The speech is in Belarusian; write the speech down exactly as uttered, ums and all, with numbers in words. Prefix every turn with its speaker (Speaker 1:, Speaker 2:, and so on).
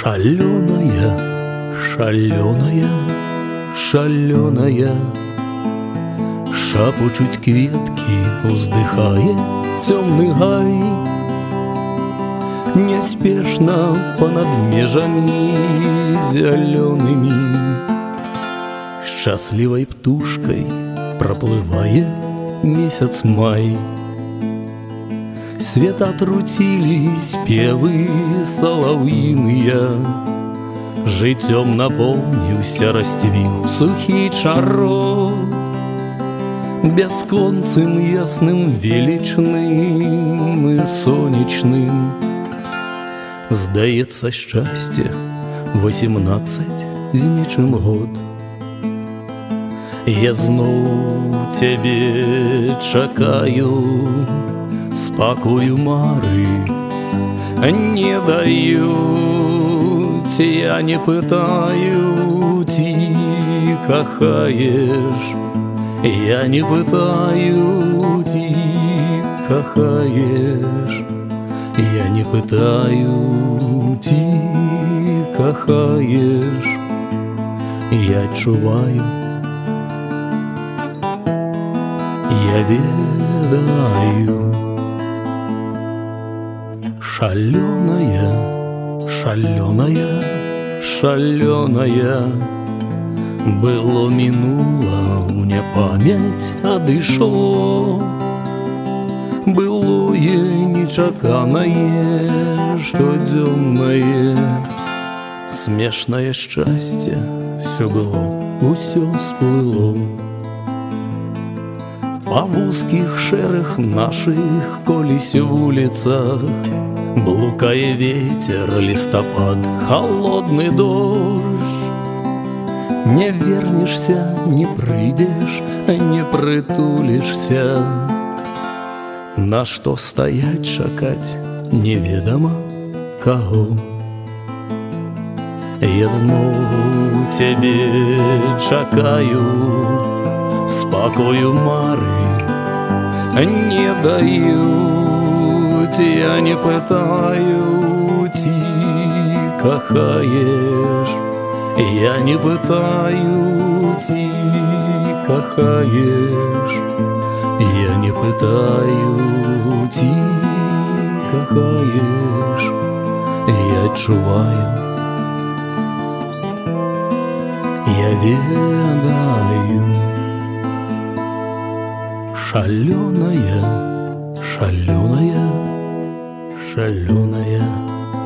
Speaker 1: Шаленая, шаленая, шаленая, шапочуть кветки, уздыхае темный гай. Неспешно понад межами зелеными счастливой птушкой проплывает месяц май. Свет отрутились певы соловьиные, жыццём напоўніўся, расцвіў сухі чарот, бясконцым, ясным, величным и сонечным. Здаецца, шчасце восемнадцать з нечым год. Я зноў цябе чакаю, спакою мары не даюць. Я не пытаю, ці кахаеш, я не пытаю, ці кахаеш, я не пытаю, ці кахаеш. Я адчуваю, я ведаю. Шаленая, шаленая, шаленая, было минуло, у непамяць адышло. Былое нечаканае, штодзённае, смешнае шчасце, всё было, усё сплыло. Па вузких шэрых наших колись вуліцах блукае ветер, листопад, холодный дождь. Не вернешься, не прыйдешь, не прытулишься. На што стаять, чакаць, неведомо каго. Я зноў цябе чакаю, спакою мары не даюць. Я не пытаю, ці кахаеш, я не пытаю, ці кахаеш, я не пытаю, ці кахаеш. Я адчуваю, я ведаю. Шаленая, шаленая, шаленая.